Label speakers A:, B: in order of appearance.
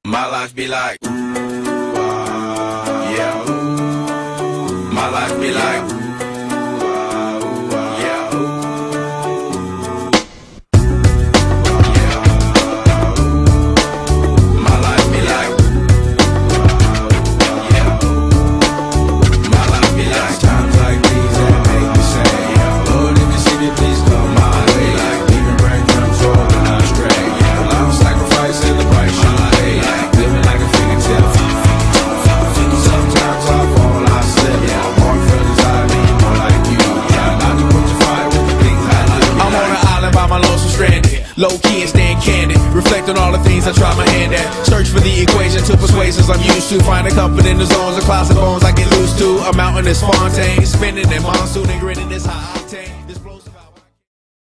A: My life be like, ooh, yeah, ooh. My life be like, ooh, yeah, ooh. Yeah, ooh. My life be like, yeah, ooh. My life be like times like these that make me say, yeah, Lord, if you see me, please come my way. Like leaving breadcrumbs rolling astray. Yeah, a long sacrifice in the price you pay. Like living like a fingertip. Sometimes I fall, I slip. Yeah, I'm more feelings, I need more like you. Yeah, not to put your fire with the things I do.
B: I'm on an island by my lonesome stranded, low key and staying candid, reflect on all the things I try my hand at. Search for the equation to persuasions I'm used to. Finding comfort in the zones of clouds and bones I get loose to. A mountain is Fontaine, spinning in monsoon and grinning is high octane.